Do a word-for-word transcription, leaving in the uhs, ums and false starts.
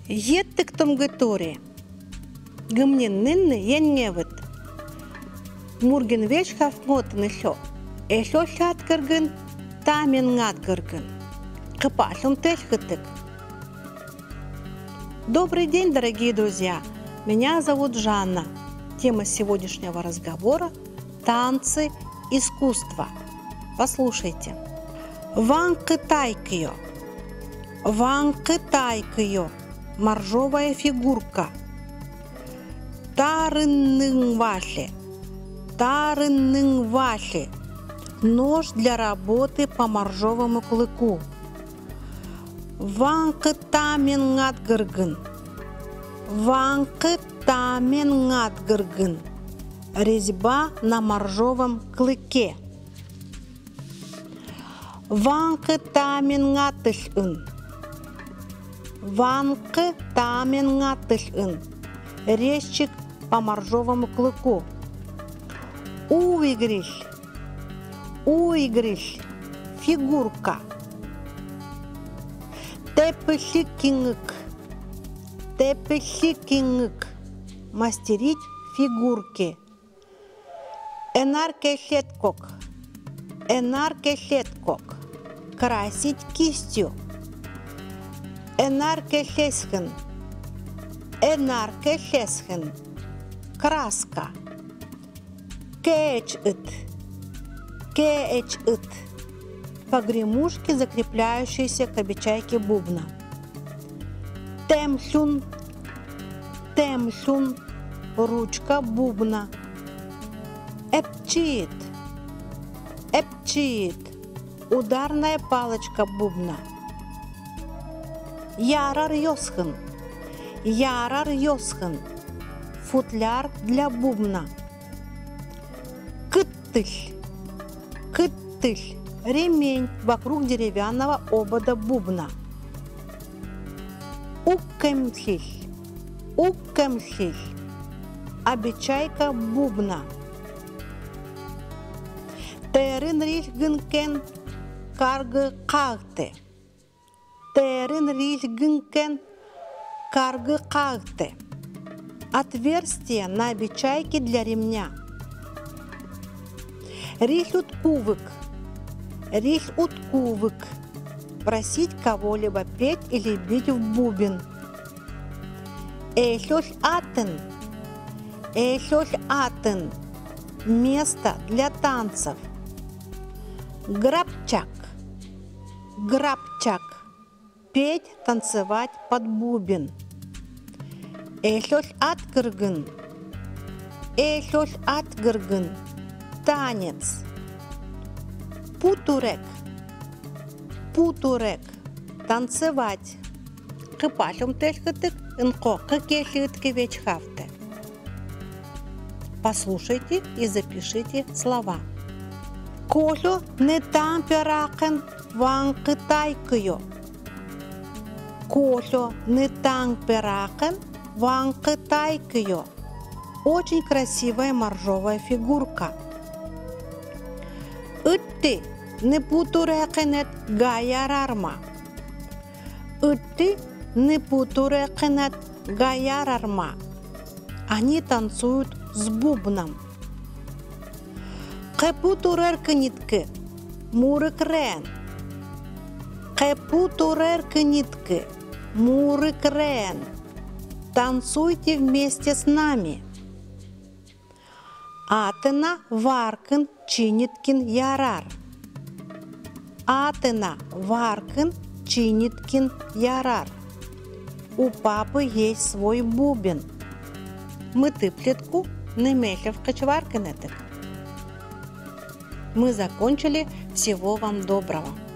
Еттік томгытуре. Гымненненны енневыт. Мурген веш хафмотын еще. Еще шат кыргын, тамен ngат кыргын. Кыпашым тельхытык. Добрый день, дорогие друзья! Меня зовут Жанна. Тема сегодняшнего разговора – танцы искусства. Послушайте. Ван кытайкио. Ван кытайкио. Моржовая фигурка. Тарынның ваши. Тарынның ваши. Нож для работы по моржовому клыку. Ванкы тамен ngат кыргын. Ванкы тамен ngат кыргын. Резьба на моржовом клыке. Ванкы тамен ngат тышын. Ванкы тамен ngат тышын. Резчик по моржовому клыку. Уигриш. Уигриш. Фигурка. Тепешикингык. Тепешикингык. Мастерить фигурки. Энаркешеткок. Энаркешеткок. Красить кистью. Энаркешесхен. Энаркешесхен. Краска. Кэч-ит. Кэч-ит. Погремушки, закрепляющиеся к обечайке бубна. Темсюн. Темсюн. Ручка бубна. Эпчит. Эпчит. Ударная палочка бубна. Ярар йосхен. Ярар йосхен. Футляр для бубна. Кыттыль. Кыттыль. Ремень вокруг деревянного обода бубна. Уккемхиль. Уккемхиль. Обечайка бубна. Терин рильгынкен каргы кагты. Терин рильгынкен каргы кагты. Отверстие на обечайке для ремня. Рихут кувык. Рих уткувык. Просить кого-либо петь или бить в бубен. Эшош атен. Эшош атен. Место для танцев. Грабчак. Грабчак. Петь, танцевать под бубен. Эшош аткыргын. Эшош аткыргын. Танец. Путурек. Путурек. Танцевать. Кыпашым тельхытык, инко кекешитки вечхавте. Послушайте и запишите слова. Колю не там перакен ван кытайкио. Колю не там перакен ван кытайкио. Очень красивая моржовая фигурка. Ытты не путурекенет гаярарма. Ытты не путурекенет гаярарма. Они танцуют с бубном. Кепутуреркенитке мурыкрен. Кепутуреркенитке мурыкрен. Танцуйте вместе с нами. Атена варкын чиниткин ярар. Атена варкын чиниткин ярар. У папы есть свой бубен. Мы тыплетку не мешав качваркенетек. Мы закончили. Всего вам доброго.